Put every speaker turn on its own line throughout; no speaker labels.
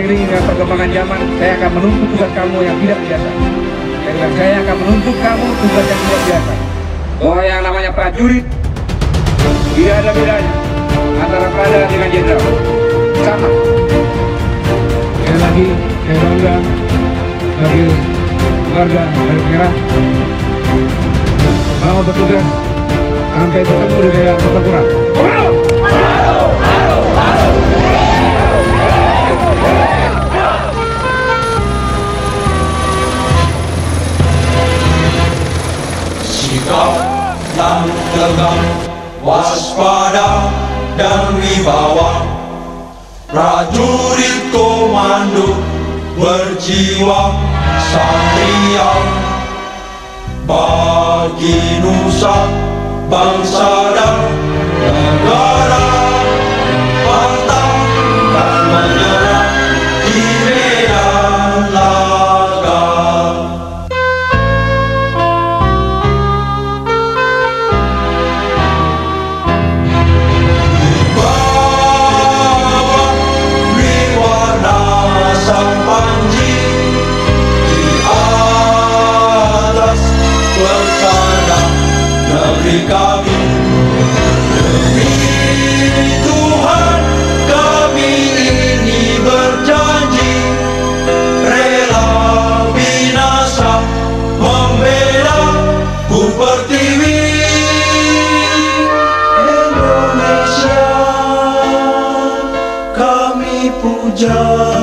seiring dengan perkembangan zaman, saya akan menuntut tugas kamu yang tidak biasa. Dan saya akan menuntut kamu tugas yang tidak biasa. Bahwa yang namanya prajurit tidak ada bedanya antara Prada dengan jenderal. Sama. Sekali lagi, saya bangga bagi keluarga Garis Merah. Selamat bertugas sampai bertemu di daerah pertempuran.
Sikap yang tegar, waspada dan wibawa, prajurit komando berjiwa satria, bagi nusa, bangsa dan negara, pantang dan menyerah di medan laga. Kami demi Tuhan, kami ini berjanji rela binasa membela Bu Pertiwi. Indonesia kami puja,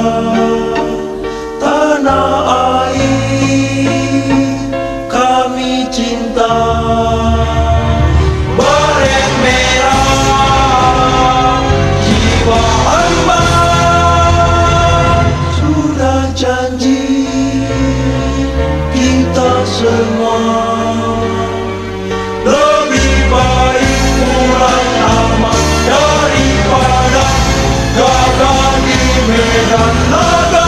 tanah air kami cinta. Semua lebih baik pulang aman daripada gagal di medan laga.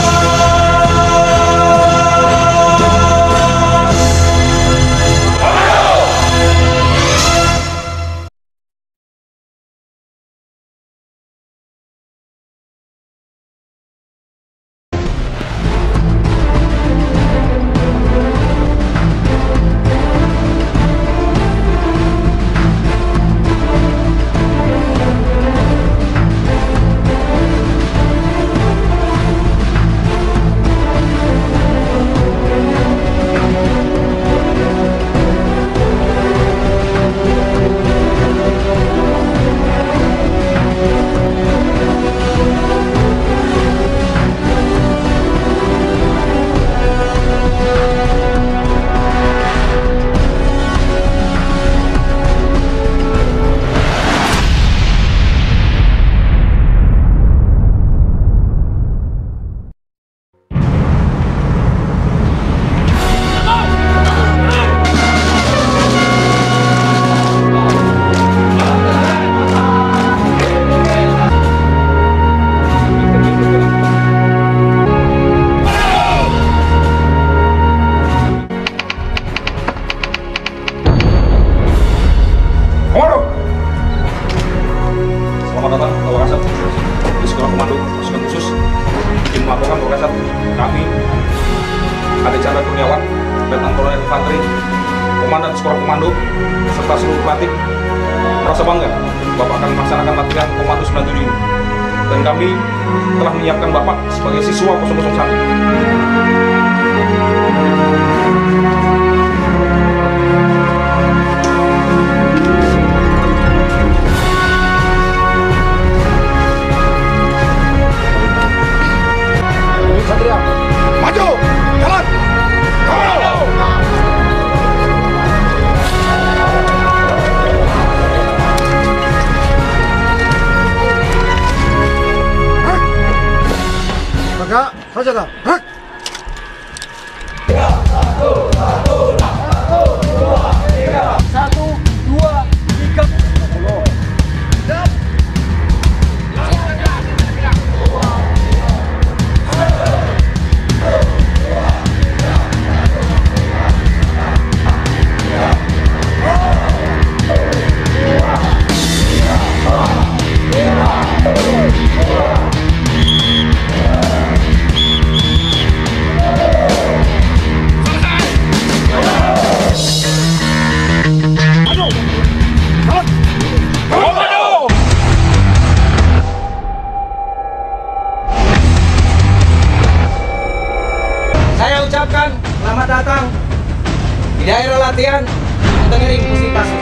Selamat datang ke Wakasat di Sekolah Komando Pasukan Khusus. Izin melaporkan Wakasat, kami Ade Chandra Kurniawan, Letnan Kolonel Infanteri, Komandan Sekolah Komando, serta seluruh pelatih merasa bangga Bapak akan melaksanakan latihan Komando 97 ini. Dan kami telah menyiapkan Bapak sebagai siswa 001.
Satria, maju, jalan, go! Maka, saja. Satu, dua, tiga.
datang di daerah latihan dengerin musik klasik.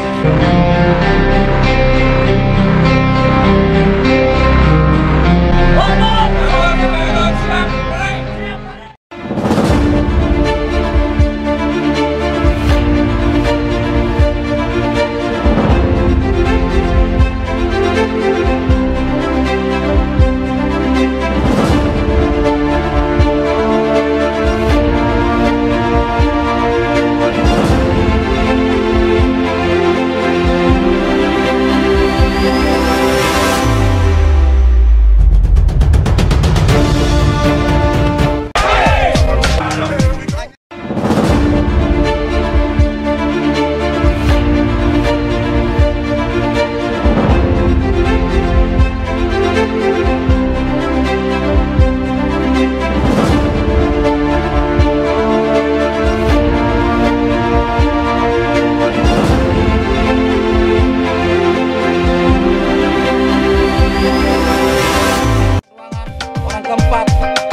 Orang keempat.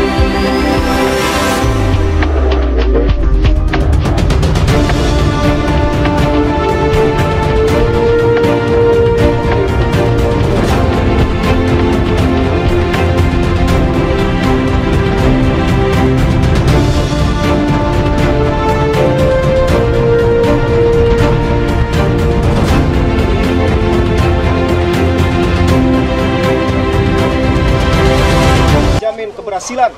Jamin keberhasilan.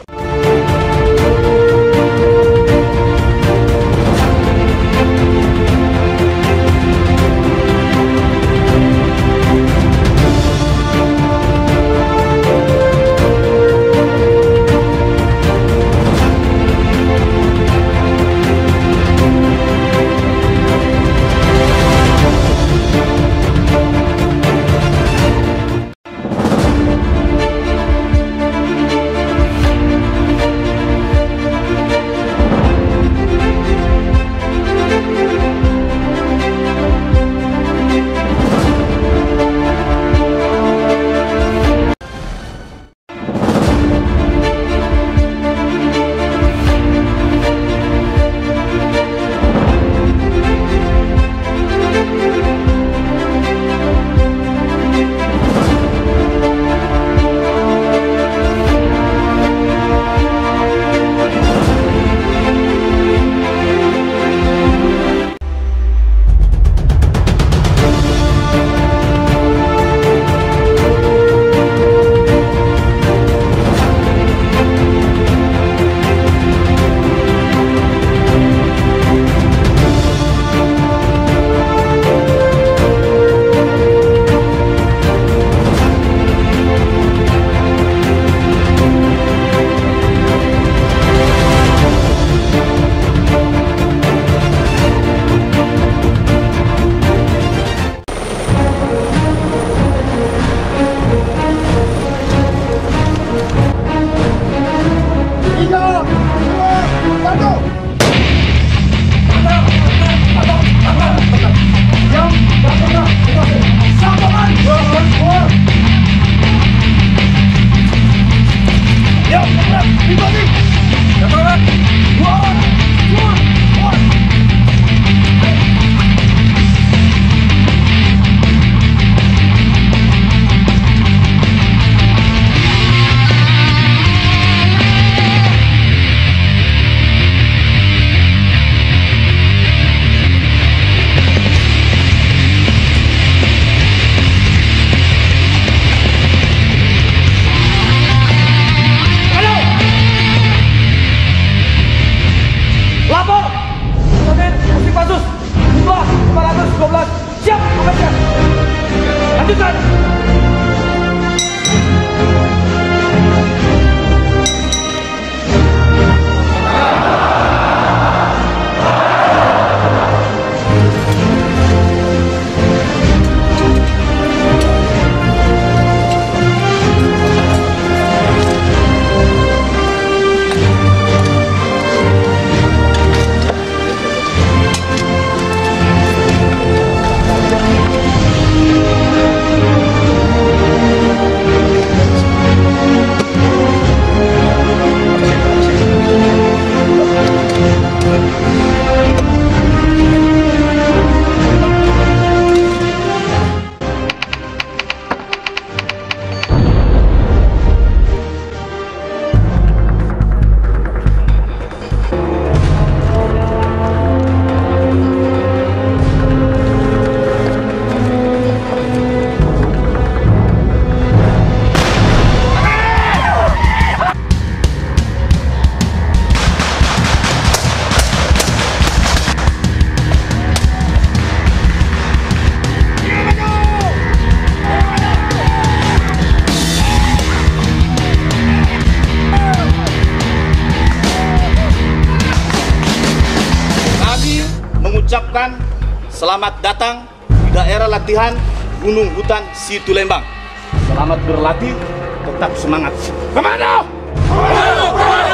mengucapkan selamat datang di daerah latihan Gunung Hutan Situ Lembang. Selamat berlatih, tetap semangat. Komando! Komando! Komando!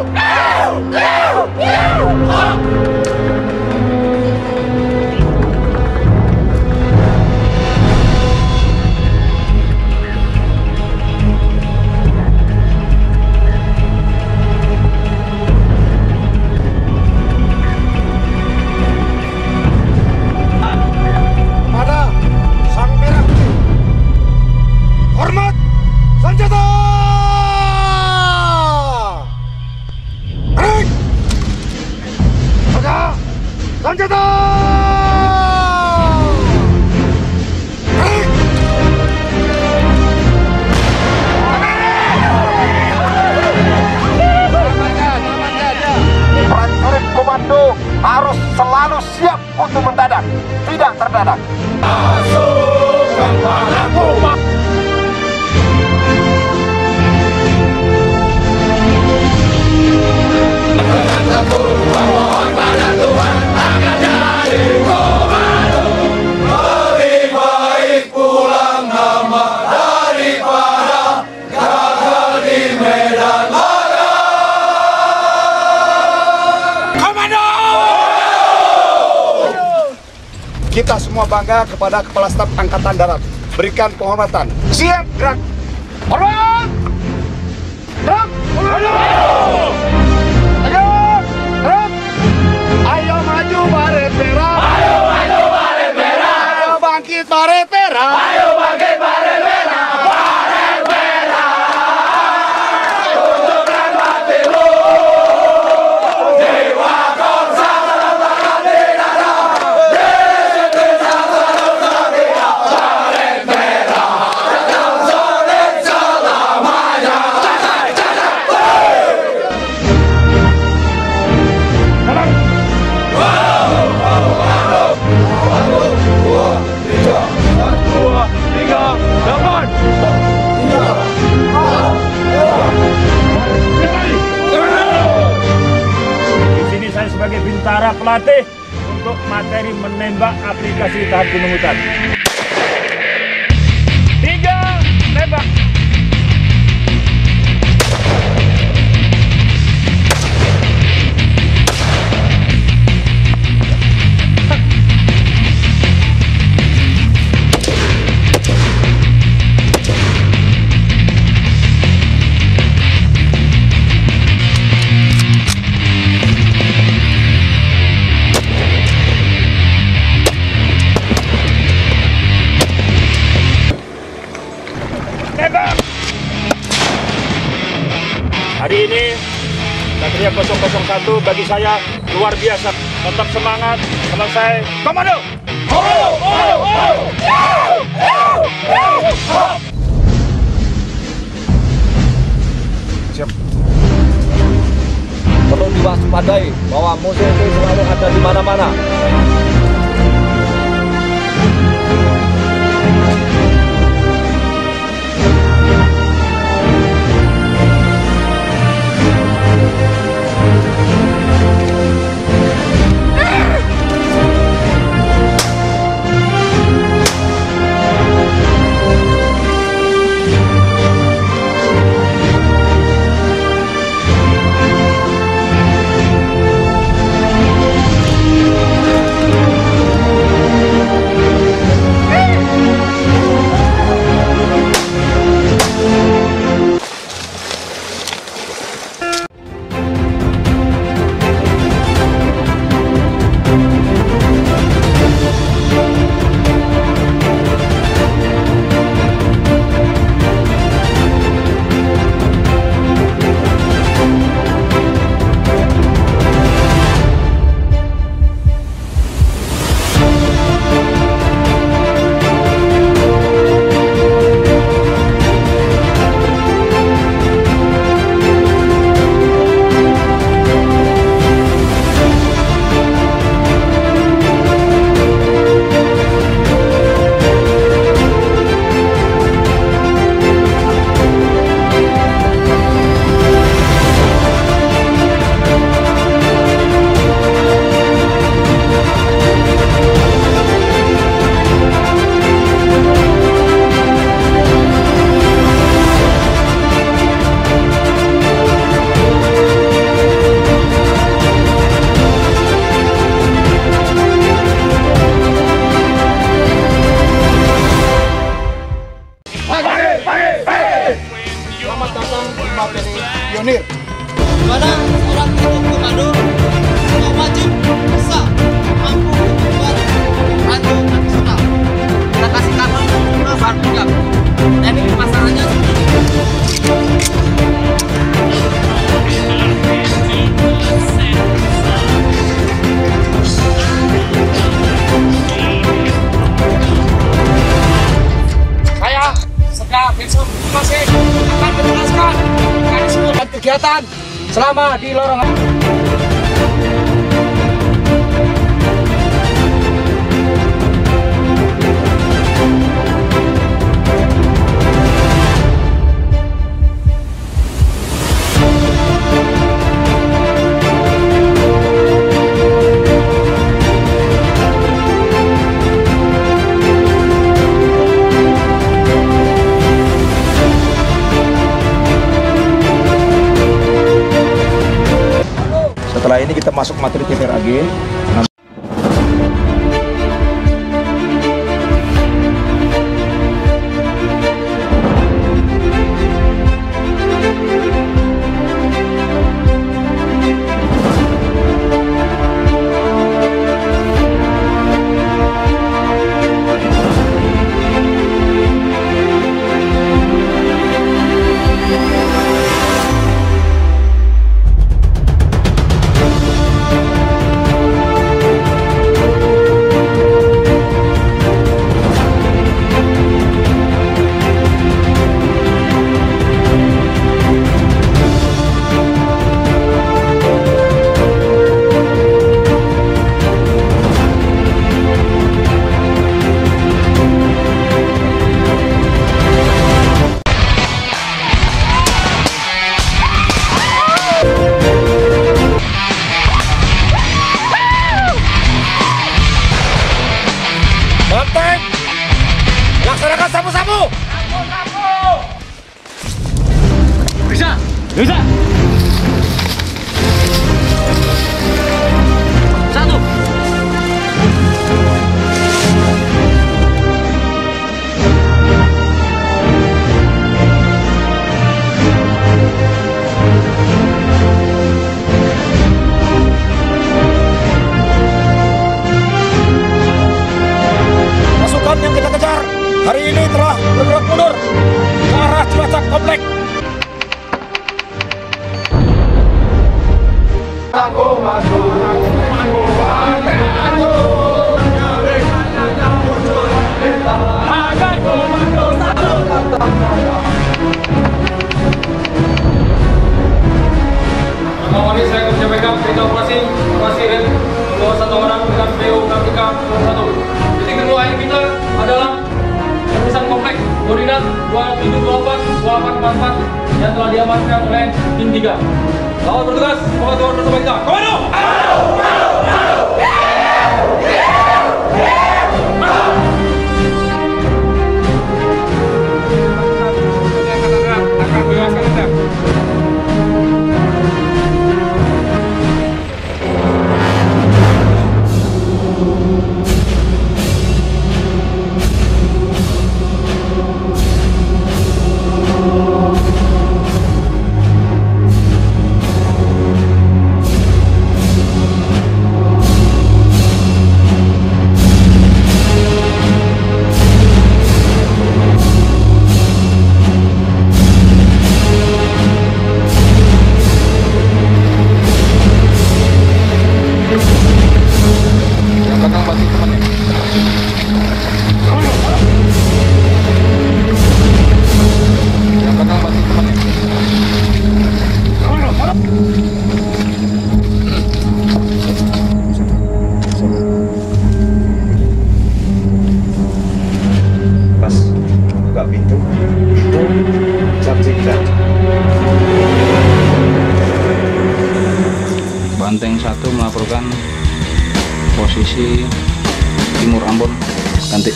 Pada Sang Merah Putih, hormat senjata! Break! Pada senjata! Break! Prajurit komando harus selalu siap untuk mendadak, tidak terdadak. Pasukan padaku.
Lebih baik pulang nama daripada gagal di medan laga.
Kita semua bangga kepada Kepala Staf Angkatan Darat. Berikan penghormatan. Siap, gerak. Hormat! Gerak! Gerak! Gerak! Ayo maju baret merah. Ayo maju baret merah. Ayo bangkit baret merah. Ayo bangkit baret merah. Baret merah. Tunjukkan batinmu. Jiwa korsa tanam di dada. Disiplin selalu setia. Baret merah. Tetap solid selamanya.
Di sini saya sebagai bintara pelatih untuk materi menembak aplikasi tahap Gunung Hutan. 3, tembak. Tembak. Hari ini Satria 001 bagi saya luar biasa. Tetap semangat, selesai. Komando!
Siap. Perlu diwaspadai bahwa musuh itu selalu ada di mana-mana. Marinir.
Pada seorang ikut komando yang wajib bisa mampu membuat radio tradisional. Kita kasih kabel ke bahan pijak. Dan ini pemasarannya
Saya, Sekda Binsum masih akan menjelaskan mekanisme dan kegiatan selama di lorong.
Setelah ini kita masuk materi TPRAG.
Banteng, laksanakan sapu-sapu.
Bisa. Satu.
Pasukan yang kita kejar hari ini telah bergerak mundur ke arah Cilacap Komplek.
Mengawali saya akan menyampaikan perintah operasi dan membawa satu orang dengan PO Kartika 1. Titik kedua ini kita adalah perusahaan komplek koordinat 2724-2844 yang telah diamankan oleh tim 3. Selamat bertugas, semoga Tuhan bersama kita. Komando! Akan bebaskan Anda.
Banteng 1 melaporkan posisi timur Ambon, ganti.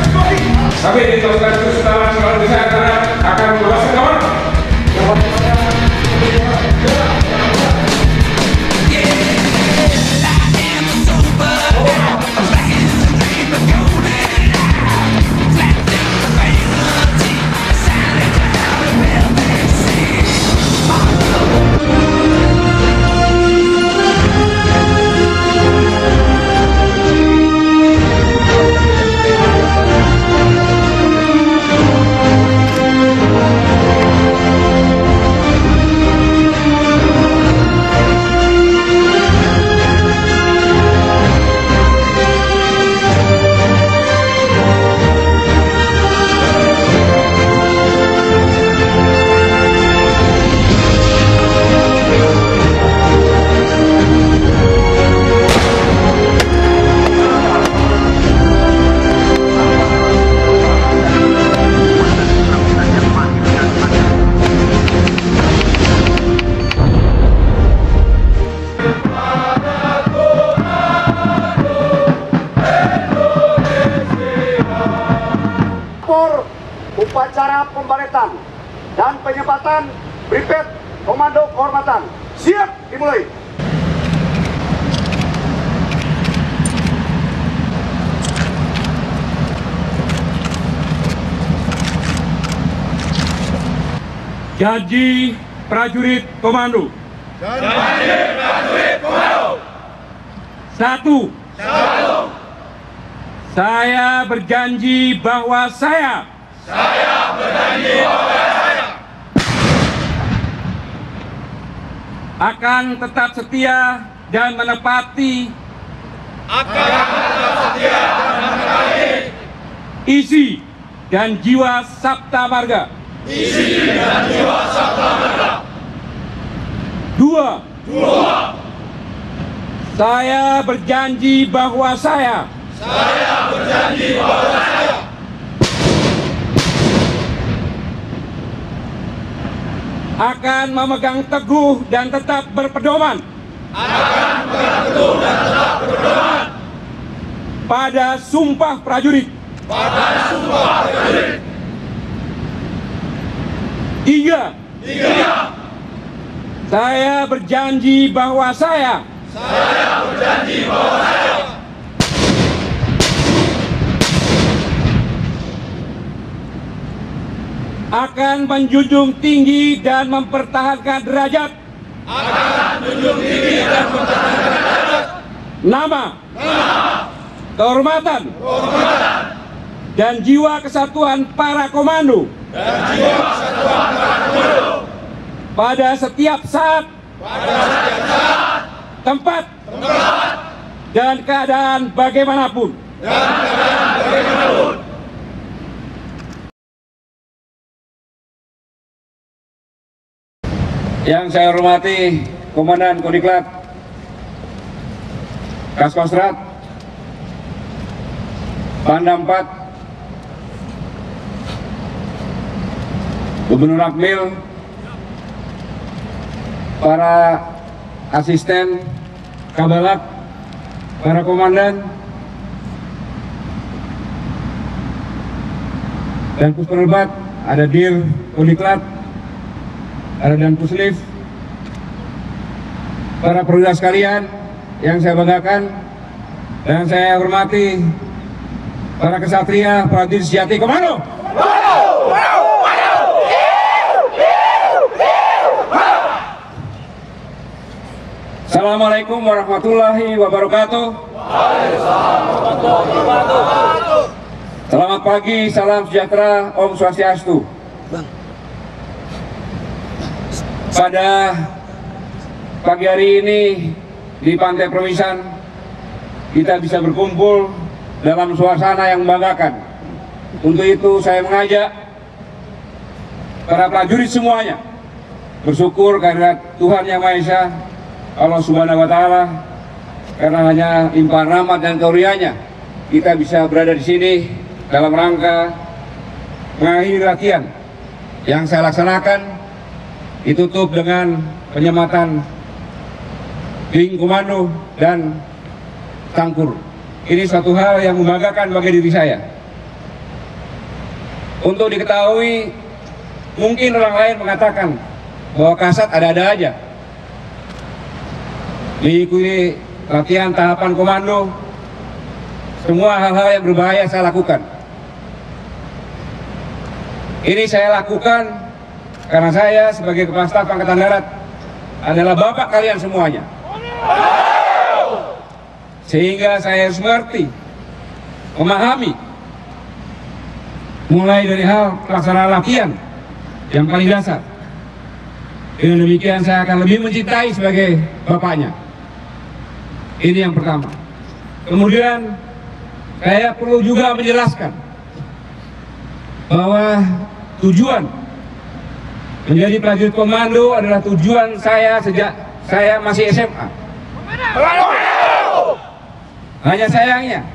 Tapi diteruskan terus setelah bisa akan membebaskan kawan.
tahap pembaletan dan penyempatan Brigade Komando Kehormatan. Siap dimulai.
Janji prajurit komando.
Janji prajurit komando.
1.
1.
Saya berjanji bahwa saya akan tetap setia dan menepati isi dan jiwa Sabta Marga. 2. Saya berjanji bahwa saya akan memegang teguh dan tetap berpedoman pada sumpah prajurit. 3. Saya berjanji bahwa saya akan menjunjung tinggi dan mempertahankan derajat nama, kehormatan, dan jiwa kesatuan para komando pada setiap saat, tempat, dan keadaan bagaimanapun. Yang saya hormati Komandan Kodiklat Kaskostrat Pangdam 4, Gubernur Akmil, para asisten Kabalak, para komandan, dan Puspenerbat, ada Dir Kodiklat, ada dan Puslif, para perwira sekalian yang saya banggakan dan saya hormati, para kesatria prajurit sejati komando. Assalamualaikum warahmatullahi wabarakatuh. Selamat pagi, salam sejahtera, Om Swastiastu. Pada pagi hari ini di Pantai Permisan kita bisa berkumpul dalam suasana yang membanggakan. Untuk itu saya mengajak para prajurit semuanya bersyukur karena Tuhan Yang Maha Esa, Allah Subhanahu wa Ta'ala, karena hanya limpahan rahmat dan karunia-Nya kita bisa berada di sini dalam rangka mengakhiri latihan yang saya laksanakan, ditutup dengan penyematan Wing Komando dan Tangkur. Ini suatu hal yang membanggakan bagi diri saya. Untuk diketahui, mungkin orang lain mengatakan bahwa Kasat ada-ada aja. Mengikuti latihan tahapan komando, semua hal-hal yang berbahaya saya lakukan. Ini saya lakukan karena saya sebagai Kepala Staf Angkatan Darat adalah bapak kalian semuanya. Sehingga saya harus mengerti, memahami, mulai dari hal pelaksanaan latihan yang paling dasar. Dengan demikian saya akan lebih mencintai sebagai bapaknya. Ini yang pertama. Kemudian saya perlu juga menjelaskan bahwa tujuan menjadi prajurit komando adalah tujuan saya sejak saya masih SMA. Hanya sayangnya,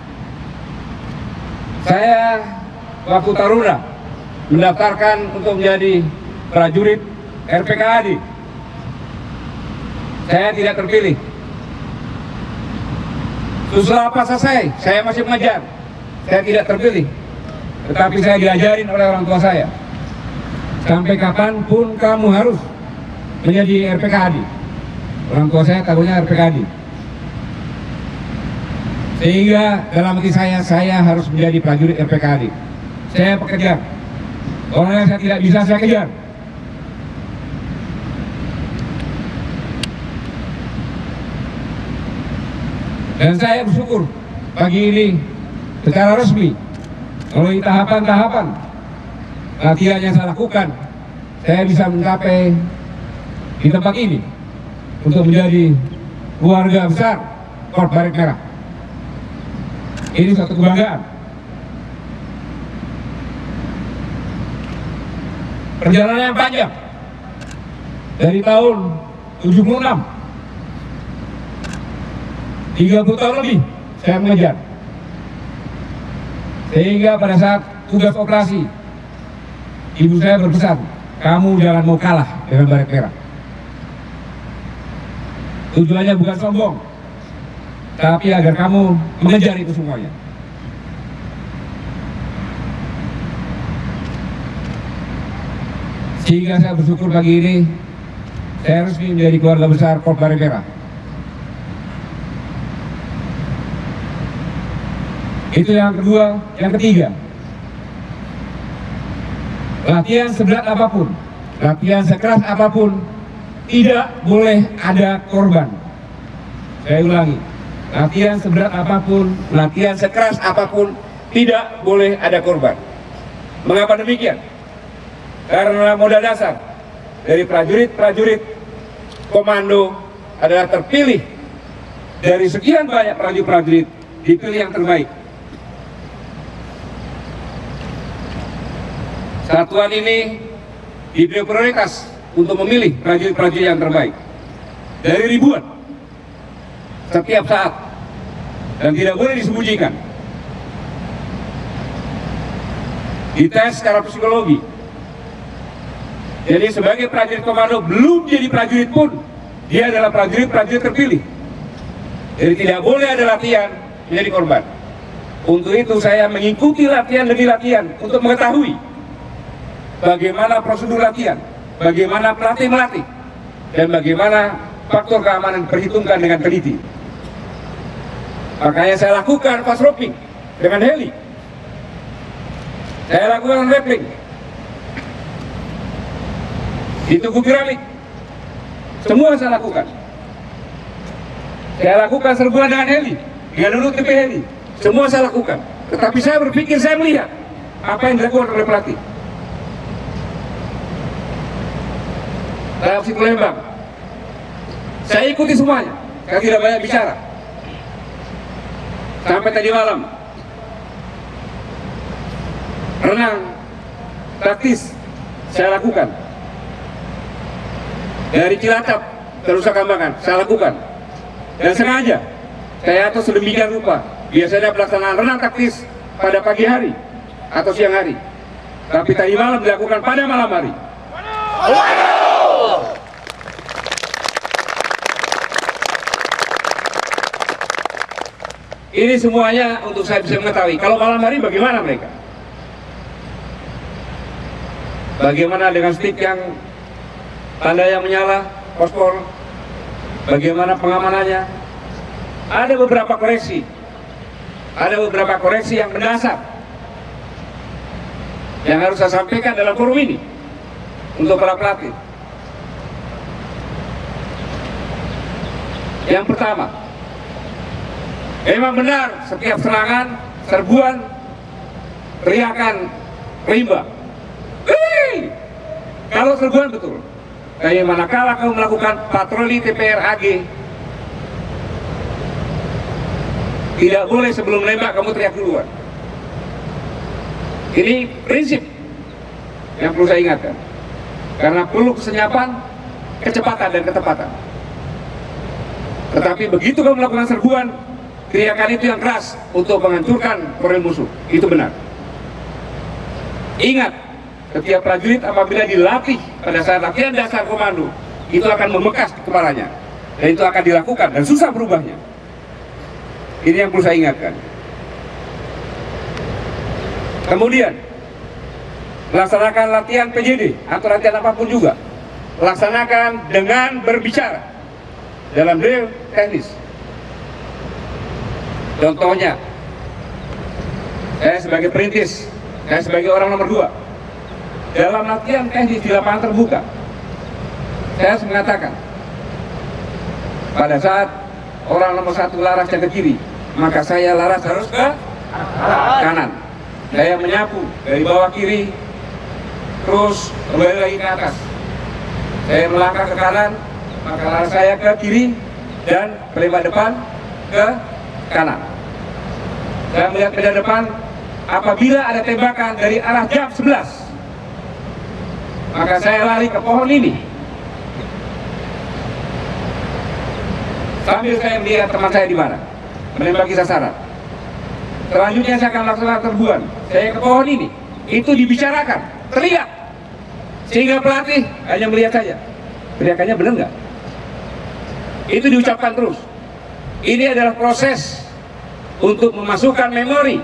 saya waktu taruna mendaftarkan untuk menjadi prajurit RPKAD. Saya tidak terpilih. Setelah apa selesai, saya masih mengejar. Saya tidak terpilih. tetapi saya diajarin oleh orang tua saya, sampai kapanpun kamu harus menjadi RPKAD. Orang tua saya tahunya RPKAD. Sehingga dalam hati saya harus menjadi prajurit RPKAD. Saya pekerja. Orang yang saya tidak bisa, saya kejar. Dan saya bersyukur pagi ini secara resmi melalui tahapan-tahapan latihan yang saya lakukan, saya bisa mencapai di tempat ini untuk menjadi keluarga besar Korps Baret Merah. Ini suatu kebanggaan. Perjalanan yang panjang dari tahun 76, 30 tahun lebih saya mengejar, sehingga pada saat tugas operasi ibu saya berpesan, kamu jangan mau kalah dengan Baret Merah. Tujuannya bukan sombong, tapi agar kamu mengejar itu semuanya. Sehingga saya bersyukur pagi ini saya resmi menjadi keluarga besar Korps Baret Merah. Itu yang kedua. Yang ketiga, latihan seberat apapun, latihan sekeras apapun, tidak boleh ada korban. Saya ulangi, latihan seberat apapun, latihan sekeras apapun, tidak boleh ada korban. Mengapa demikian? Karena modal dasar dari prajurit-prajurit komando adalah terpilih dari sekian banyak prajurit-prajurit, dipilih yang terbaik. Satuan ini diberi prioritas untuk memilih prajurit-prajurit yang terbaik dari ribuan setiap saat, dan tidak boleh disembunyikan. Dites secara psikologi. Jadi sebagai prajurit komando belum jadi prajurit pun, dia adalah prajurit-prajurit terpilih. Jadi tidak boleh ada latihan menjadi korban. Untuk itu saya mengikuti latihan demi latihan untuk mengetahui bagaimana prosedur latihan, bagaimana pelatih melatih, dan bagaimana faktor keamanan diperhitungkan dengan teliti. Makanya saya lakukan fast roping dengan heli, saya lakukan rappelling di Tugu Piramid, semua saya lakukan. Saya lakukan serbuan dengan heli, dengan duduk tepi heli, semua saya lakukan. Tetapi saya berpikir, saya melihat apa yang dilakukan oleh pelatih. Dalam situ Lembang, saya ikuti semuanya, saya tidak banyak bicara. Sampai tadi malam, renang taktis saya lakukan. Dari Cilacap ke Nusa Kambangan saya lakukan. Dan sengaja saya atur sedemikian rupa. Biasanya pelaksanaan renang taktis pada pagi hari atau siang hari, tapi tadi malam dilakukan pada malam hari. Ini semuanya untuk saya bisa mengetahui kalau malam hari bagaimana mereka. Bagaimana dengan stick yang tanda yang menyala, fosfor, bagaimana pengamanannya. Ada beberapa koreksi, yang mendasar yang harus saya sampaikan dalam forum ini untuk para pelatih. Yang pertama, memang benar setiap serangan, serbuan, teriakan rimba. Kalau serbuan betul. Kayak manakala kamu melakukan patroli TPRAG, tidak boleh sebelum menembak kamu teriak duluan. Ini prinsip yang perlu saya ingatkan, karena perlu kesenyapan, kecepatan, dan ketepatan. Tetapi begitu kamu melakukan serbuan, teriakan itu yang keras untuk menghancurkan korel musuh, itu benar. Ingat, setiap prajurit apabila dilatih pada saat latihan dasar komando, itu akan membekas di kepalanya, dan itu akan dilakukan dan susah berubahnya. Ini yang perlu saya ingatkan. Kemudian laksanakan latihan PJD atau latihan apapun juga, laksanakan dengan berbicara dalam drill teknis. Contohnya, saya sebagai perintis, saya sebagai orang nomor 2 dalam latihan teknis di lapangan terbuka, saya harus mengatakan pada saat orang nomor 1 laras ke kiri, maka saya laras harus ke kanan. Saya menyapu dari bawah kiri, terus kembali lagi ke atas. Saya melangkah ke kanan, maka laras saya ke kiri dan berlewat depan ke kanan. Saya melihat ke depan, apabila ada tembakan dari arah jam 11, maka saya lari ke pohon ini. Sambil saya melihat teman saya di mana, menembaki sasaran. Selanjutnya saya akan laksanakan serbuan. Saya ke pohon ini, itu dibicarakan, terlihat, sehingga pelatih hanya melihat saja. Teriakannya benar nggak? Itu diucapkan terus. Ini adalah proses untuk memasukkan memori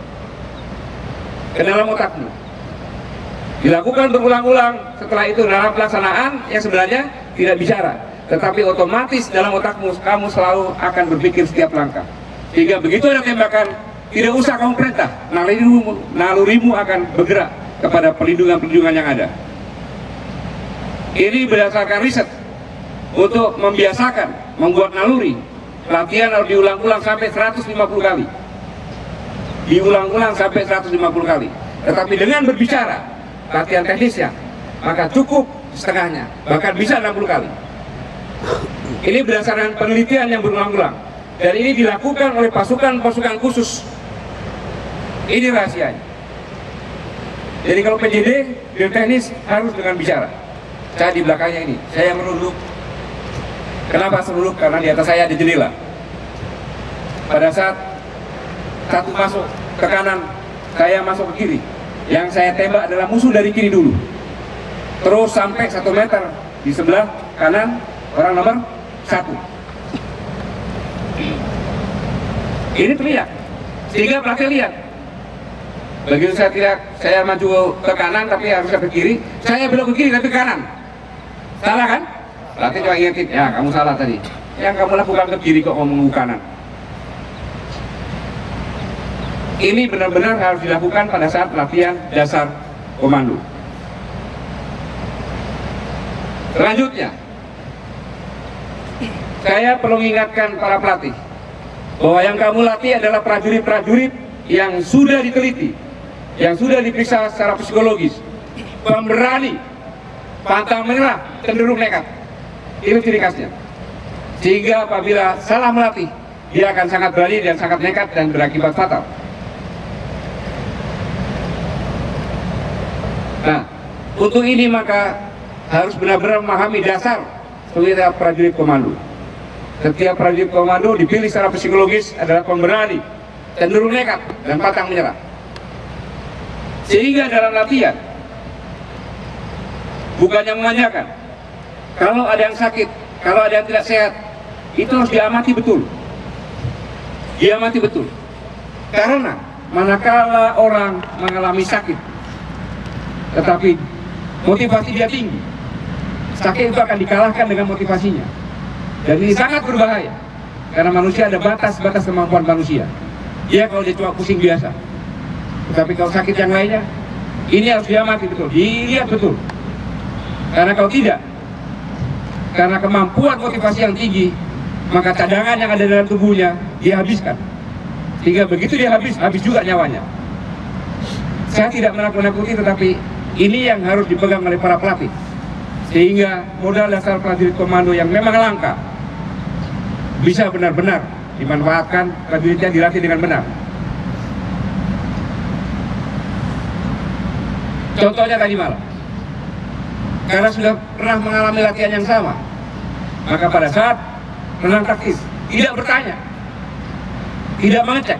ke dalam otakmu. Dilakukan berulang-ulang. Setelah itu dalam pelaksanaan yang sebenarnya tidak bicara, tetapi otomatis dalam otakmu kamu selalu akan berpikir setiap langkah. Sehingga begitu ada tembakan, tidak usah kamu perintah, nalurimu akan bergerak kepada perlindungan-perlindungan yang ada. Ini berdasarkan riset untuk membiasakan membuat naluri. Latihan harus diulang-ulang sampai 150 kali. Diulang-ulang sampai 150 kali. Tetapi dengan berbicara, latihan teknisnya, maka cukup setengahnya, bahkan bisa 60 kali. Ini berdasarkan penelitian yang berulang-ulang. Dan ini dilakukan oleh pasukan-pasukan khusus. Ini rahasianya. Jadi kalau PJD, drill teknis harus dengan bicara. Saya di belakangnya ini, saya menunduk. Kenapa menunduk? Karena di atas saya ada jendela. Pada saat satu masuk ke kanan, saya masuk ke kiri. Yang saya tembak adalah musuh dari kiri dulu. Terus sampai 1 meter di sebelah kanan orang nomor 1. Ini terlihat, sehingga pelatih lihat. Begitu saya maju ke kanan tapi harus ke kiri, saya belok ke kiri tapi ke kanan. Salah kan? Pelatih cuma ingetin, ya kamu salah tadi. Yang kamu lakukan ke kiri kok ngomong ke kanan. Ini benar-benar harus dilakukan pada saat latihan dasar komando. Selanjutnya, saya perlu mengingatkan para pelatih bahwa yang kamu latih adalah prajurit-prajurit yang sudah diteliti, yang sudah diperiksa secara psikologis, pemberani, pantang menyerah, cenderung nekat. Itu ciri khasnya. Sehingga apabila salah melatih, dia akan sangat berani dan sangat nekat dan berakibat fatal. Nah, untuk ini maka harus benar-benar memahami dasar setiap prajurit komando. Setiap prajurit komando dipilih secara psikologis adalah pemberani, cenderung nekat dan pantang menyerah. Sehingga dalam latihan bukannya memanjakan. Kalau ada yang sakit, kalau ada yang tidak sehat, itu harus diamati betul. Diamati betul. Karena manakala orang mengalami sakit, tetapi motivasi dia tinggi, sakit itu akan dikalahkan dengan motivasinya. Dan ini sangat berbahaya, karena manusia ada batas-batas kemampuan manusia. Dia kalau dia cuma pusing biasa, tetapi kalau sakit yang lainnya, ini harus diamati betul, dilihat betul. Karena kalau tidak, karena kemampuan motivasi yang tinggi, maka cadangan yang ada dalam tubuhnya dia habiskan. Sehingga begitu dia habis juga nyawanya. Saya tidak menakut-nakuti, tetapi ini yang harus dipegang oleh para pelatih. Sehingga modal dasar prajurit komando yang memang langka bisa benar-benar dimanfaatkan, prajuritnya dilatih dengan benar. Contohnya tadi malam, karena sudah pernah mengalami latihan yang sama, maka pada saat renang taktis tidak bertanya, tidak mengecek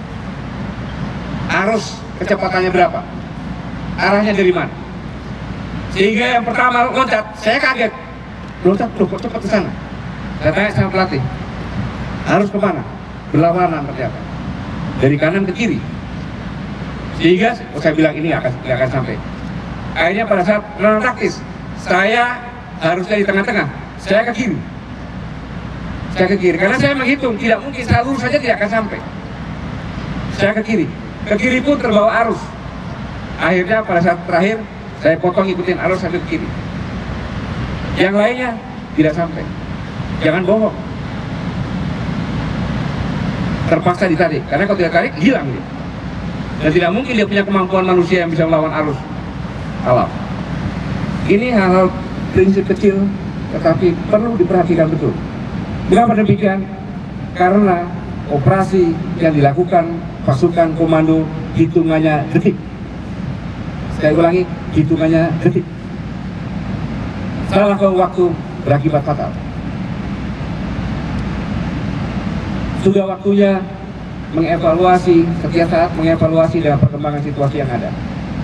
arus kecepatannya berapa, arahnya dari mana. Sehingga yang pertama loncat, saya kaget, loncat kok cepat ke sana. Saya tanya sama pelatih, harus kemana? Berlawanan ternyata, dari kanan ke kiri. Sehingga saya bilang ini nggak akan sampai. Akhirnya pada saat peran taktis, saya harusnya di tengah-tengah, saya ke kiri. Saya ke kiri, karena saya menghitung, tidak mungkin saya lurus saja tidak akan sampai. Saya ke kiri pun terbawa arus. Akhirnya pada saat terakhir, saya potong ikutin arus sampai ke kiri. Yang lainnya tidak sampai. Jangan bohong. Terpaksa ditarik, karena kalau tidak tarik, hilang dia. Dan tidak mungkin dia punya kemampuan manusia yang bisa melawan arus alam. Ini hal-hal prinsip kecil, tetapi perlu diperhatikan betul. Mengapa demikian? Karena operasi yang dilakukan pasukan komando hitungannya detik. Saya ulangi, hitungannya detik. Salah waktu berakibat fatal. Sudah waktunya mengevaluasi setiap saat, mengevaluasi dengan perkembangan situasi yang ada.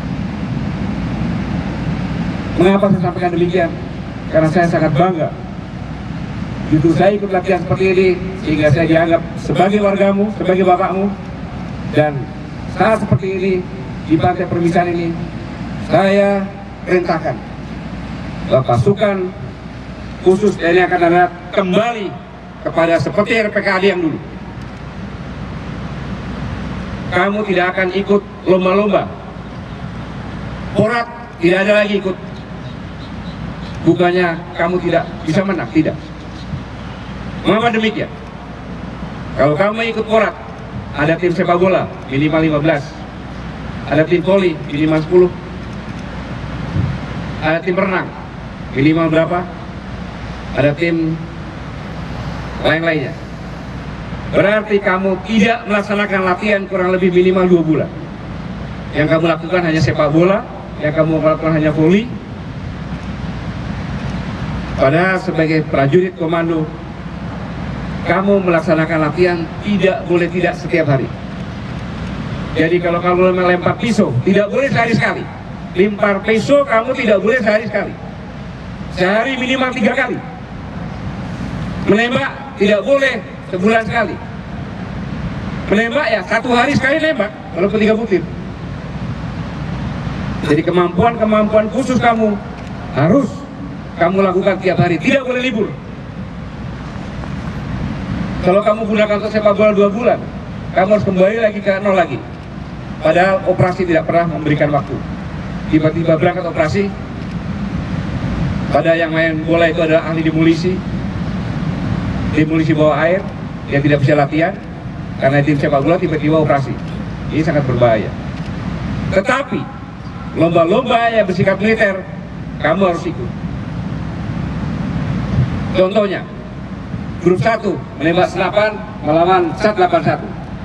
Mengapa saya sampaikan demikian? Karena saya sangat bangga. Justru saya ikut latihan seperti ini, sehingga saya dianggap sebagai wargamu, sebagai bapakmu. Dan saat seperti ini, di Pantai Permisan ini, saya perintahkan bahwa pasukan khusus TNI Angkatan Darat kembali kepada seperti RPKAD yang dulu. Kamu tidak akan ikut lomba-lomba. Porat tidak ada lagi ikut. Bukannya kamu tidak bisa menang, tidak. Mengapa demikian? Kalau kamu ikut porat, ada tim sepak bola minimal 15, ada tim voli minimal 10, ada tim renang minimal berapa, ada tim lain-lainnya. Berarti kamu tidak melaksanakan latihan kurang lebih minimal 2 bulan. Yang kamu lakukan hanya sepak bola, yang kamu lakukan hanya voli. Padahal sebagai prajurit komando, kamu melaksanakan latihan tidak boleh tidak setiap hari. Jadi kalau kamu melempar pisau, tidak boleh sehari sekali. Lempar pisau kamu tidak boleh sehari sekali. Sehari minimal 3 kali. Menembak tidak boleh sebulan sekali. Menembak ya 1 hari sekali nembak, walaupun 3 butir. Jadi kemampuan khusus kamu harus kamu lakukan tiap hari, tidak boleh libur. Kalau kamu gunakan untuk sepak bola 2 bulan, kamu harus kembali lagi ke nol lagi. Padahal operasi tidak pernah memberikan waktu. Tiba-tiba berangkat operasi, pada yang main bola itu adalah ahli demolisi bawah air, yang tidak bisa latihan, karena tim sepak bola tiba-tiba operasi. Ini sangat berbahaya. Tetapi lomba-lomba yang bersifat militer, kamu harus ikut. Contohnya, grup 1 menembak senapan melawan SAT 81.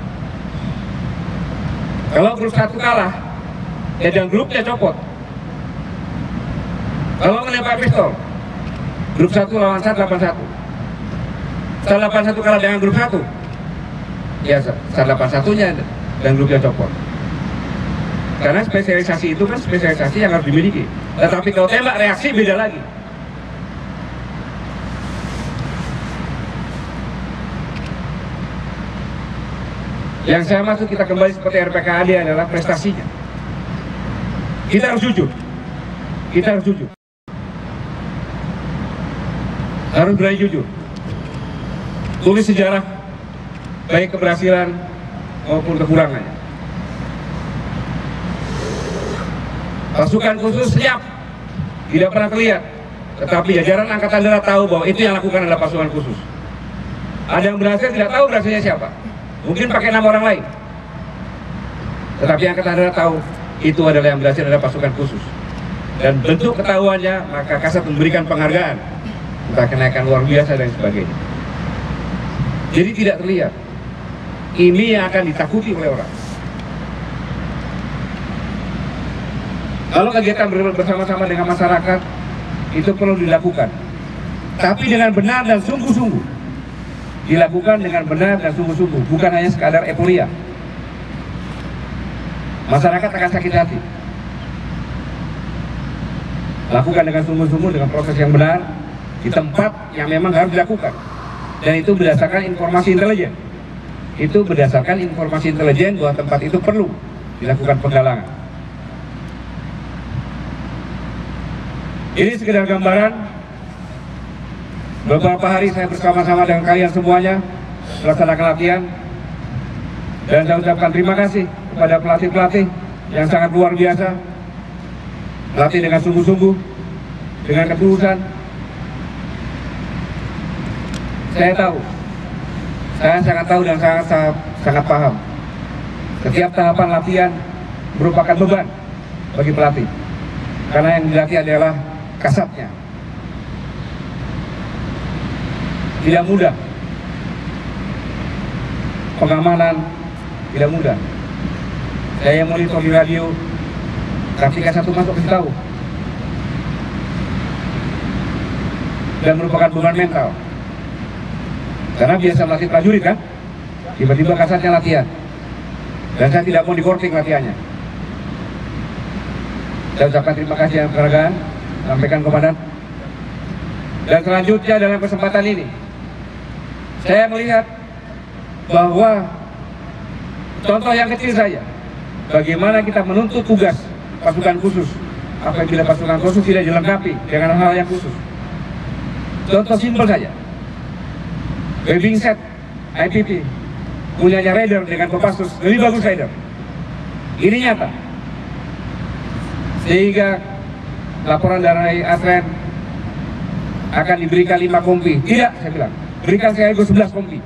Kalau grup 1 kalah, ya dan grupnya copot. Kalau menembak pistol, grup 1 lawan SAT 81. SAT 81 kalah dengan grup 1, ya SAT 81-nya dan grupnya copot. Karena spesialisasi itu kan spesialisasi yang harus dimiliki. Tetapi kalau tembak reaksi beda lagi. Yang saya maksud kita kembali seperti RPKAD adalah prestasinya. Kita harus jujur. Kita harus jujur. Harus berani jujur. Tulis sejarah, baik keberhasilan maupun kekurangannya. Pasukan khusus siap, tidak pernah terlihat. Tetapi jajaran Angkatan Darat tahu bahwa itu yang lakukan adalah pasukan khusus. Ada yang berhasil, tidak tahu berhasilnya siapa. Mungkin pakai nama orang lain. Tetapi Angkatan Darat tahu itu adalah yang berhasil adalah pasukan khusus. Dan bentuk ketahuannya, maka Kasat memberikan penghargaan, entah kenaikan luar biasa dan sebagainya. Jadi tidak terlihat. Ini yang akan ditakuti oleh orang. Kalau kegiatan bersama-sama dengan masyarakat itu perlu dilakukan, tapi dengan benar dan sungguh-sungguh. Dilakukan dengan benar dan sungguh-sungguh, bukan hanya sekadar euforia. Masyarakat akan sakit hati. Lakukan dengan sungguh-sungguh, dengan proses yang benar, di tempat yang memang harus dilakukan. Dan itu berdasarkan informasi intelijen. Itu berdasarkan informasi intelijen bahwa tempat itu perlu dilakukan penggalangan. Ini sekedar gambaran. Beberapa hari saya bersama-sama dengan kalian semuanya melaksanakan latihan, dan saya ucapkan terima kasih kepada pelatih-pelatih yang sangat luar biasa, latih dengan sungguh-sungguh, dengan ketulusan. Saya sangat tahu dan sangat paham. Setiap tahapan latihan merupakan beban bagi pelatih, karena yang dilatih adalah kasatnya. Tidak mudah, pengamanan tidak mudah. Saya monitor di radio, ketika satu masuk kasih tahu, dan merupakan beban mental. Karena biasa melatih prajurit kan, tiba-tiba kasatnya latihan, dan saya tidak mau di-courting latihannya. Saya ucapkan terima kasih yang penghargaan, sampaikan komandan. Dan selanjutnya dalam kesempatan ini, saya melihat bahwa contoh yang kecil saja, bagaimana kita menuntut tugas pasukan khusus apabila pasukan khusus tidak dilengkapi dengan hal yang khusus. Contoh simpel saja, webbing set IPP punyanya Raider dengan Kopassus lebih bagus Raider. Ini nyata. Sehingga laporan dari Asren akan diberikan 5 kompi. Tidak, saya bilang, berikan saya 11 kompi.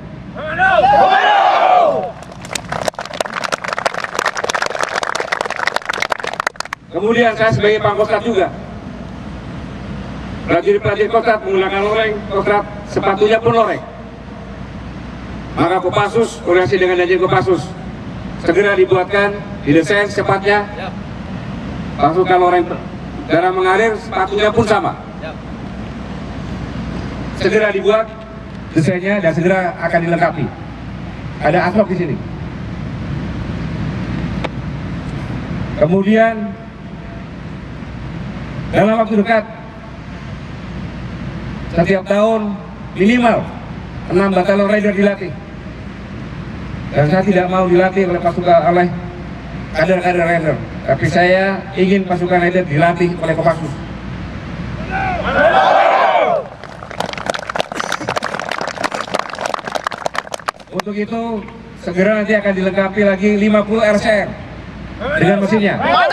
Kemudian saya sebagai Pangkostrat juga, prajurit-prajurit Kostrat menggunakan loreng Kostrat, sepatunya pun loreng. Maka Kopassus, koordinasi dengan Danjen Kopassus, segera dibuatkan, didesain secepatnya. Pasukan loreng darah mengalir, sepatunya pun sama. Segera dibuat desainnya dan segera akan dilengkapi. Ada aslok di sini. Kemudian dalam waktu dekat, setiap tahun minimal 6 batalion Raider dilatih. Dan saya tidak mau dilatih oleh pasukan oleh kader-kader Raider, tapi saya ingin pasukan Raider dilatih oleh Kopassus. Untuk itu segera nanti akan dilengkapi lagi 50 RCR dengan mesinnya.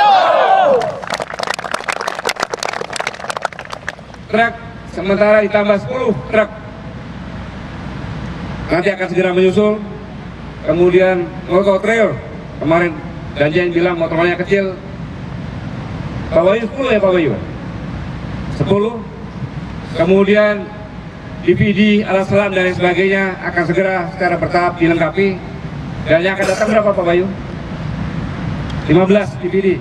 Truk sementara ditambah 10 truk. Nanti akan segera menyusul. Kemudian motor trail, kemarin Danjen bilang motornya kecil. Pak Bayu 10 ya Pak Bayu? 10. Kemudian DVD, alat selam dan lain sebagainya akan segera secara bertahap dilengkapi. Dan yang akan datang berapa Pak Bayu? 15 DVD.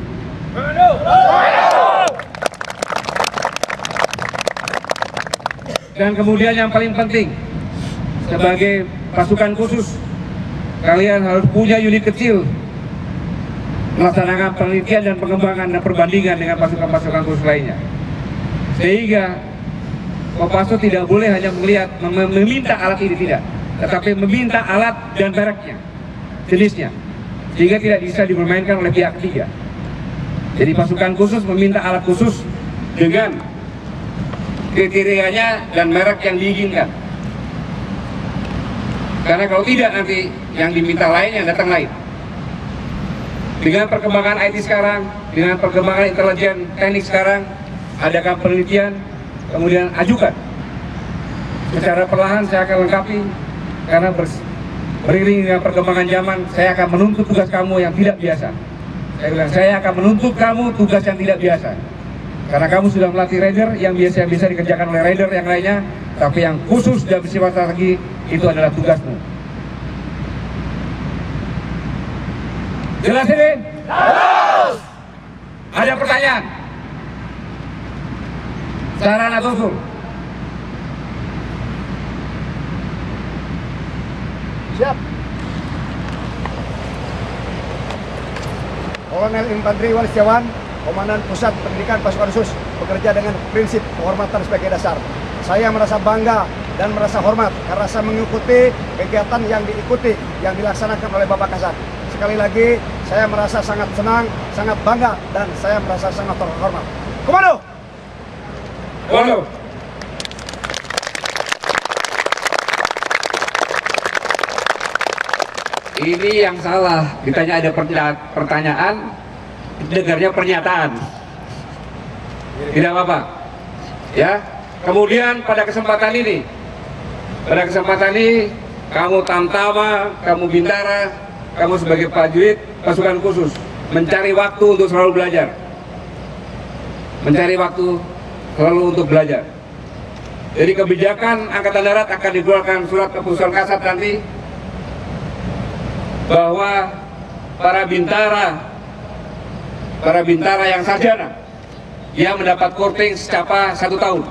Dan kemudian yang paling penting, sebagai pasukan khusus, kalian harus punya unit kecil melaksanakan penelitian dan pengembangan dan perbandingan dengan pasukan-pasukan khusus lainnya. Sehingga Kopassus tidak boleh hanya melihat, meminta alat ini, tidak, tetapi meminta alat dan mereknya, jenisnya, sehingga tidak bisa dipermainkan oleh pihak ketiga. Jadi pasukan khusus meminta alat khusus dengan kriterianya dan merek yang diinginkan. Karena kalau tidak nanti yang diminta lain, yang datang lain. Dengan perkembangan IT sekarang, dengan perkembangan intelijen teknik sekarang, adakan penelitian, kemudian ajukan. Secara perlahan saya akan lengkapi, karena beriring dengan perkembangan zaman, saya akan menuntut tugas kamu yang tidak biasa. Saya bilang, saya akan menuntut kamu tugas yang tidak biasa. Karena kamu sudah melatih Raider yang biasa dikerjakan oleh Raider yang lainnya, tapi yang khusus dan bersifat strategi itu adalah tugasmu. Jelas ini? Jelas. Ada pertanyaan? Saran atau usul?
Siap. Kolonel Infanteri Iwan Setiawan, Komandan Pusat Pendidikan Pasukan Khusus, bekerja dengan prinsip penghormatan sebagai dasar. Saya merasa bangga dan merasa hormat karena saya mengikuti kegiatan yang dilaksanakan oleh Bapak Kasat. Sekali lagi, saya merasa sangat senang, sangat bangga, dan saya merasa sangat terhormat. Komando!
Komando! Ini yang salah, ditanya ada pertanyaan, dengarnya pernyataan. Tidak apa-apa. Ya. Kemudian pada kesempatan ini, kamu Tamtama, kamu Bintara, kamu sebagai prajurit pasukan khusus mencari waktu untuk selalu belajar. Mencari waktu selalu untuk belajar. Jadi kebijakan Angkatan Darat akan dikeluarkan surat keputusan Kasat nanti bahwa para bintara yang sarjana dia mendapat korting secapa 1 tahun.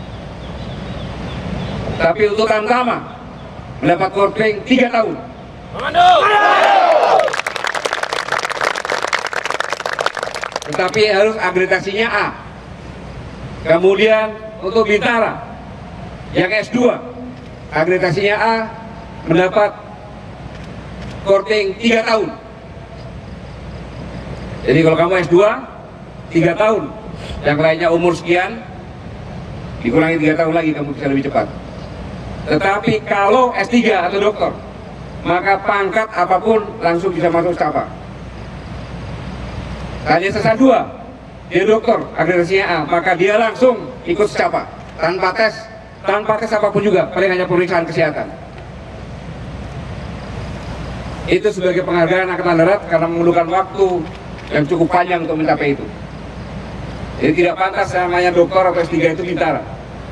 Tapi untuk Tamtama mendapat korting 3 tahun. Tetapi harus akreditasinya A. Kemudian untuk Bintara yang S2 akreditasinya A mendapat korting 3 tahun. Jadi kalau kamu S2 3 tahun, yang lainnya umur sekian, dikurangi 3 tahun lagi kamu bisa lebih cepat. Tetapi kalau S3 atau doktor, maka pangkat apapun langsung bisa masuk secapa. Hanya S2, dia doktor, akreditasinya A, maka dia langsung ikut secapa, tanpa tes apapun juga, paling hanya pemeriksaan kesehatan. Itu sebagai penghargaan Angkatan Darat karena memerlukan waktu yang cukup panjang untuk mencapai itu. Jadi tidak pantas namanya doktor atau S3 itu bintara.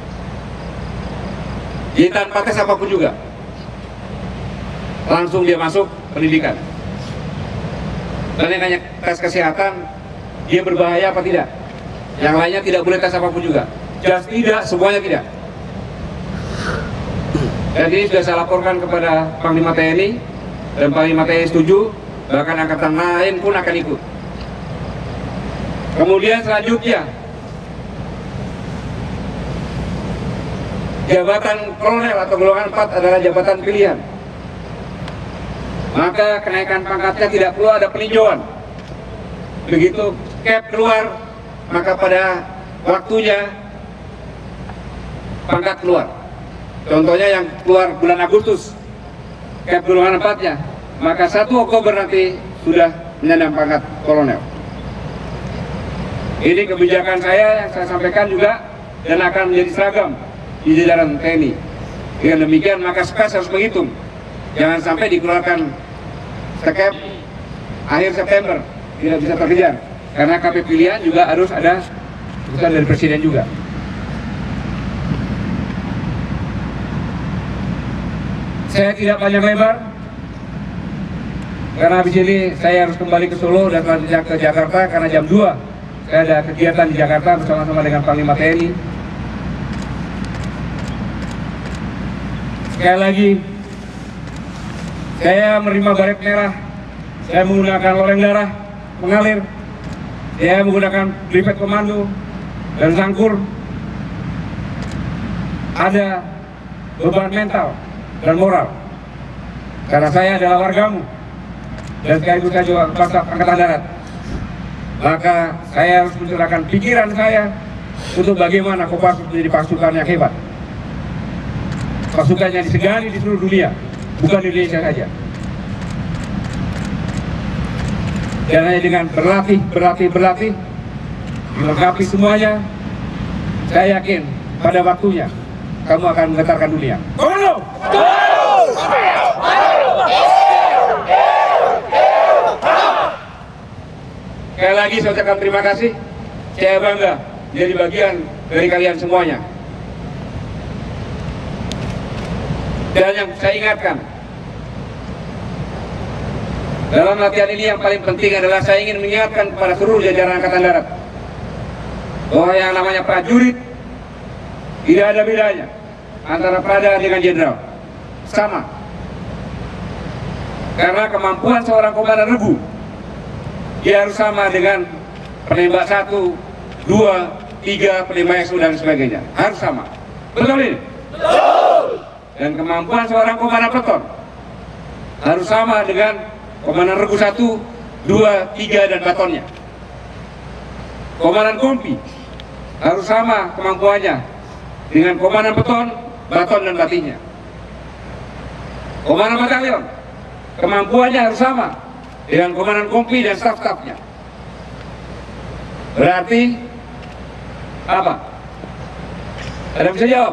Jadi tanpa tes apapun juga, langsung dia masuk pendidikan. Dan yang hanya tes kesehatan, dia berbahaya apa tidak? Yang lainnya tidak boleh tes apapun juga. Just tidak, semuanya tidak. Dan ini sudah saya laporkan kepada Panglima TNI, dan Panglima TNI setuju, bahkan angkatan lain pun akan ikut. Kemudian selanjutnya, jabatan kolonel atau golongan 4 adalah jabatan pilihan. Maka kenaikan pangkatnya tidak perlu ada peninjauan. Begitu cap keluar, maka pada waktunya pangkat keluar. Contohnya yang keluar bulan Agustus, cap golongan 4-nya, maka 1 Oktober nanti sudah menyandang pangkat kolonel. Ini kebijakan saya yang saya sampaikan juga dan akan menjadi seragam di jajaran TNI. Dengan demikian maka SPES harus menghitung, jangan sampai dikeluarkan sekep akhir September tidak bisa terkejar, karena KP pilihan juga harus ada keputusan dari Presiden juga. Saya tidak panjang lebar karena habis ini saya harus kembali ke Solo dan selanjutnya ke Jakarta karena jam 2 saya ada kegiatan di Jakarta bersama-sama dengan Panglima TNI. Sekali lagi, saya menerima baret merah, saya menggunakan loreng darah mengalir, saya menggunakan private komando dan sangkur. Ada beban mental dan moral karena saya adalah wargamu dan sekaligus saya juga kepala Angkatan Darat. Maka saya harus mencurahkan pikiran saya untuk bagaimana Kopassus menjadi pasukan yang hebat, pasukan yang disegani di seluruh dunia, bukan di Indonesia saja. Dan hanya dengan berlatih, dilengkapi semuanya, saya yakin pada waktunya kamu akan menggetarkan dunia. Komando! Sekali lagi saya ucapkan terima kasih. Saya bangga jadi bagian dari kalian semuanya. Dan yang saya ingatkan, dalam latihan ini yang paling penting adalah saya ingin mengingatkan kepada seluruh jajaran Angkatan Darat bahwa yang namanya prajurit tidak ada bedanya antara Prada dengan Jenderal, sama. Karena kemampuan seorang komandan regu dia harus sama dengan penembak 1, 2, 3, penembak SU dan sebagainya, harus sama. Betul ini? Betul. Dan kemampuan seorang komandan peleton harus sama dengan komandan regu 1, 2, 3, dan batonnya. Komandan kompi harus sama kemampuannya dengan komandan baton dan batinnya. Komandan batalion kemampuannya harus sama dengan komandan kompi dan staf-stafnya. Berarti apa? Ada bisa jawab?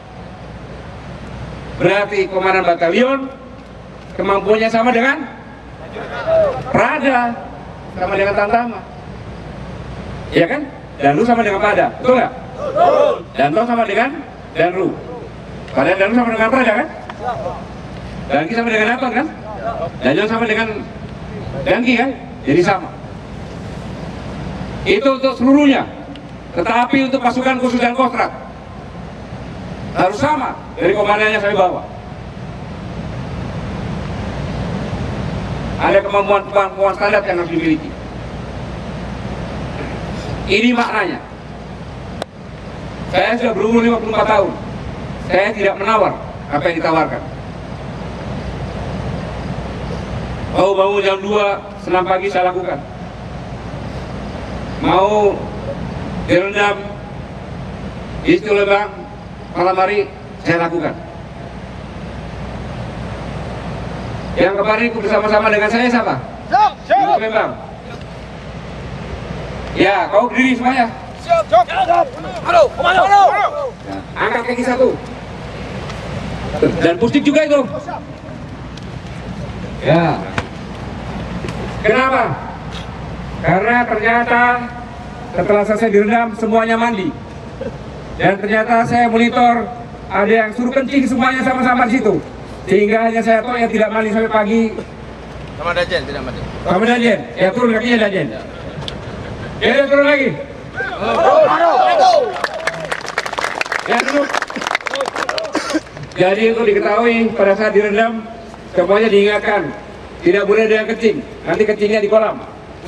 Berarti komandan batalion kemampuannya sama dengan Prada, sama dengan Tantama, iya kan? Danru sama dengan Pada, betul nggak? Danto sama dengan Danru, Pada Danru sama dengan Prada kan? Danki sama dengan apa kan? Danjon sama dengan Danki kan? Jadi sama. Itu untuk seluruhnya. Tetapi untuk pasukan khusus dan kostrat harus sama dari komandannya saya bawa. Ada kemampuan standar yang harus dimiliki. Ini maknanya. Saya sudah berumur 54 tahun. Saya tidak menawar apa yang ditawarkan. Mau bangun jam 2 senam pagi saya lakukan. Mau direndam di Tulembang malam hari saya lakukan. Yang kemarin ikut bersama-sama dengan saya siapa? Siap. Tulembang. Ya, kau berdiri semuanya.
Siap. Halo.
Nah, angkat kaki satu. Dan pustik juga itu. Ya. Kenapa? Karena ternyata setelah selesai direndam semuanya mandi. Dan ternyata saya monitor ada yang suruh kencing semuanya sama-sama di situ. Sehingga hanya saya tahu yang tidak mandi sampai pagi.
Sama Dajen, tidak mandi.
Sama Dajen, ya turun kakinya Dajen. Ya turun lagi. Ya duduk. Jadi untuk diketahui pada saat direndam semuanya diingatkan tidak boleh ada yang kencing. Nanti kencingnya di kolam.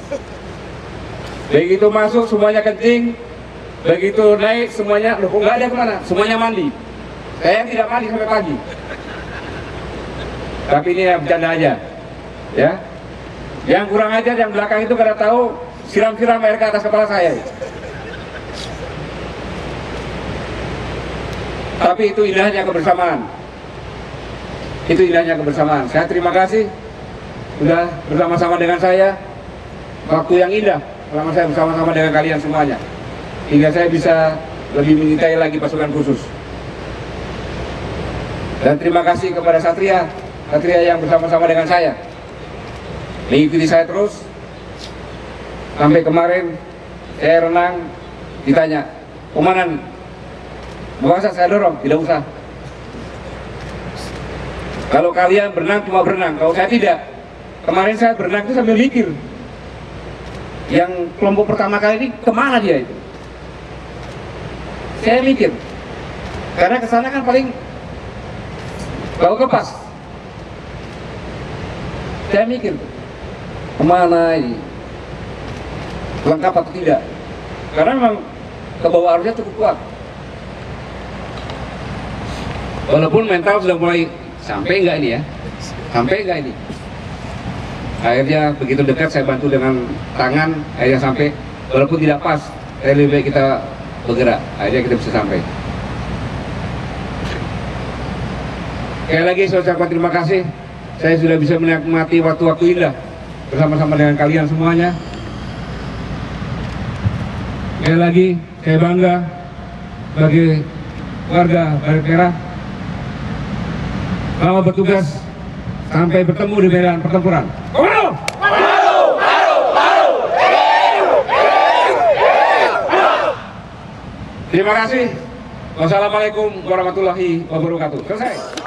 Begitu masuk semuanya kencing. Begitu naik semuanya, loh kok nggak ada kemana? Semuanya mandi. Saya tidak mandi sampai pagi. Tapi ini ya bercanda aja, ya. Yang kurang ajar yang belakang itu karena tahu siram-siram air ke atas kepala saya. Tapi itu indahnya kebersamaan. Itu indahnya kebersamaan. Saya terima kasih sudah bersama-sama dengan saya. Waktu yang indah selama saya bersama-sama dengan kalian semuanya. Hingga saya bisa lebih mencintai lagi pasukan khusus. Dan terima kasih kepada Satria yang bersama-sama dengan saya mengikuti saya terus sampai kemarin saya renang ditanya, komandan mau saya dorong? Tidak usah. Kalau kalian berenang cuma berenang, kalau saya tidak. Kemarin saya berenang itu sambil mikir yang kelompok pertama kali ini kemana dia itu. Saya mikir karena kesana kan paling bau kepas. Saya mikir kemana ini, lengkap atau tidak, karena memang kebawa arusnya cukup kuat. Walaupun mental sudah mulai sampai enggak ini ya, sampai enggak ini. Akhirnya begitu dekat saya bantu dengan tangan, akhirnya sampai. Walaupun tidak pas, lebih baik kita bergerak, akhirnya kita bisa sampai. Sekali lagi saya ucapkan terima kasih. Saya sudah bisa menikmati waktu-waktu indah bersama-sama dengan kalian semuanya. Sekali lagi saya bangga sebagai warga Baret Merah. Selamat bertugas sampai bertemu di medan pertempuran. Komando! Terima kasih. Wassalamualaikum warahmatullahi wabarakatuh. Selesai.